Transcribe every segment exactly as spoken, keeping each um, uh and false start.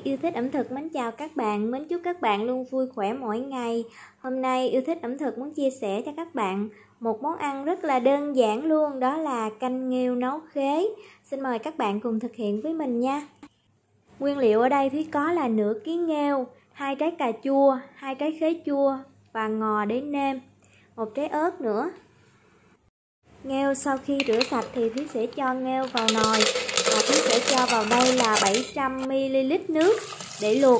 Yêu Thích Ẩm Thực mến chào các bạn, mến chúc các bạn luôn vui khỏe mỗi ngày. Hôm nay Yêu Thích Ẩm Thực muốn chia sẻ cho các bạn một món ăn rất là đơn giản luôn, đó là canh nghêu nấu khế. Xin mời các bạn cùng thực hiện với mình nha. Nguyên liệu ở đây Thúy có là nửa ký nghêu, hai trái cà chua, hai trái khế chua và ngò để nêm, một trái ớt nữa. Nghêu sau khi rửa sạch thì Thúy sẽ cho nghêu vào nồi và Thúy sẽ cho vào đây là bảy trăm mi li lít nước để luộc.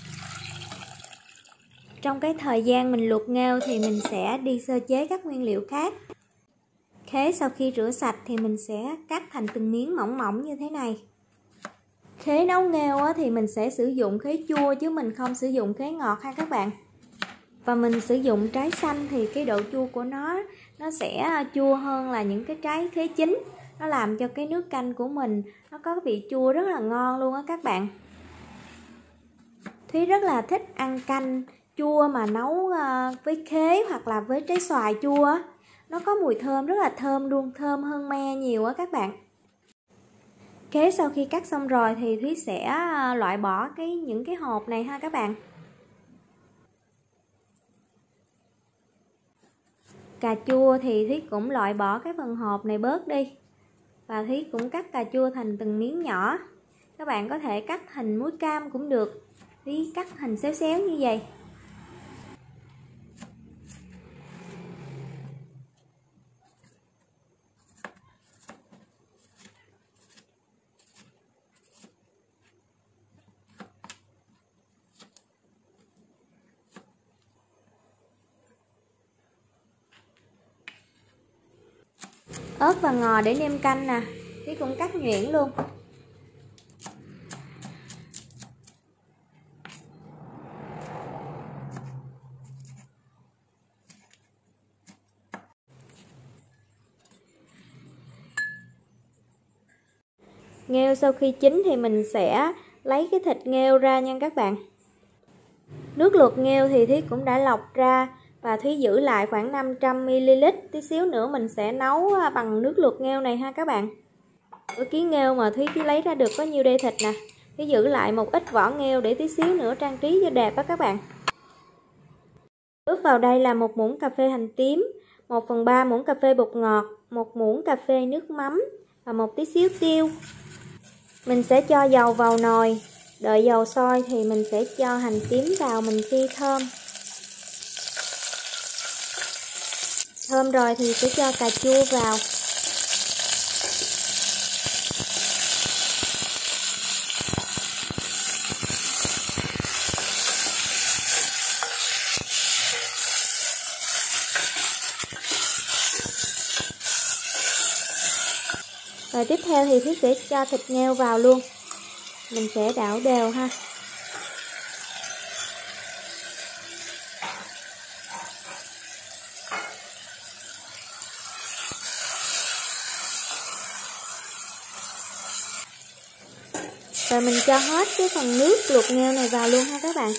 Trong cái thời gian mình luộc nghêu thì mình sẽ đi sơ chế các nguyên liệu khác. Khế sau khi rửa sạch thì mình sẽ cắt thành từng miếng mỏng mỏng như thế này. Khế nấu nghêu thì mình sẽ sử dụng khế chua chứ mình không sử dụng khế ngọt ha các bạn. Và mình sử dụng trái xanh thì cái độ chua của nó nó sẽ chua hơn là những cái trái khế chín. Nó làm cho cái nước canh của mình nó có vị chua rất là ngon luôn á các bạn. Thúy rất là thích ăn canh chua mà nấu với khế hoặc là với trái xoài chua. Nó có mùi thơm rất là thơm luôn, thơm hơn me nhiều á các bạn. Khế sau khi cắt xong rồi thì Thúy sẽ loại bỏ cái những cái hộp này ha các bạn. Cà chua thì Thúy cũng loại bỏ cái phần hộp này bớt đi. Và Thúy cũng cắt cà chua thành từng miếng nhỏ. Các bạn có thể cắt hình muối cam cũng được. Thúy cắt hình xéo xéo như vậy. Ớt và ngò để nêm canh nè, Thúy cũng cắt nhuyễn luôn. Nghêu sau khi chín thì mình sẽ lấy cái thịt nghêu ra nha các bạn. Nước luộc nghêu thì Thúy cũng đã lọc ra và Thúy giữ lại khoảng năm trăm mi li lít. Tí xíu nữa mình sẽ nấu bằng nước luộc nghêu này ha các bạn. Ở ký nghêu mà Thúy chỉ lấy ra được có nhiêu đây thịt nè. Thúy giữ lại một ít vỏ nghêu để tí xíu nữa trang trí cho đẹp đó các bạn. Ướp vào đây là một muỗng cà phê hành tím, một phần ba muỗng cà phê bột ngọt, một muỗng cà phê nước mắm và một tí xíu tiêu. Mình sẽ cho dầu vào nồi. Đợi dầu sôi thì mình sẽ cho hành tím vào mình phi thơm. Thơm rồi thì sẽ cho cà chua vào. Rồi tiếp theo thì Thúy sẽ cho thịt nghêu vào luôn. Mình sẽ đảo đều ha. Rồi mình cho hết cái phần nước luộc nghêu này vào luôn ha các bạn.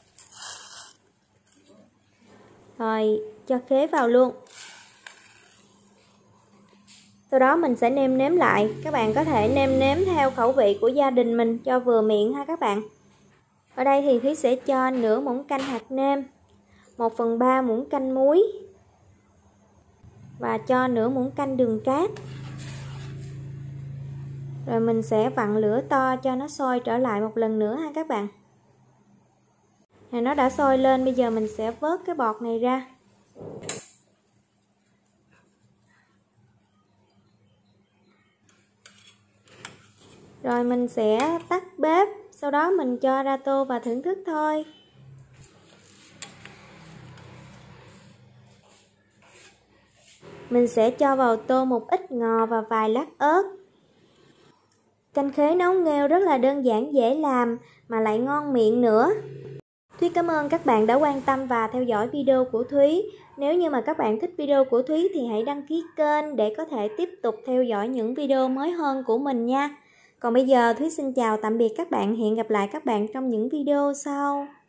Rồi cho khế vào luôn. Sau đó mình sẽ nêm nếm lại. Các bạn có thể nêm nếm theo khẩu vị của gia đình mình cho vừa miệng ha các bạn. Ở đây thì Thúy sẽ cho nửa muỗng canh hạt nêm, một phần ba muỗng canh muối và cho nửa muỗng canh đường cát. Rồi mình sẽ vặn lửa to cho nó sôi trở lại một lần nữa ha các bạn. Rồi nó đã sôi lên, bây giờ mình sẽ vớt cái bọt này ra. Rồi mình sẽ tắt bếp, sau đó mình cho ra tô và thưởng thức thôi. Mình sẽ cho vào tô một ít ngò và vài lát ớt. Canh khế nấu nghêu rất là đơn giản dễ làm mà lại ngon miệng nữa. Thúy cảm ơn các bạn đã quan tâm và theo dõi video của Thúy. Nếu như mà các bạn thích video của Thúy thì hãy đăng ký kênh để có thể tiếp tục theo dõi những video mới hơn của mình nha. Còn bây giờ Thúy xin chào tạm biệt các bạn, hẹn gặp lại các bạn trong những video sau.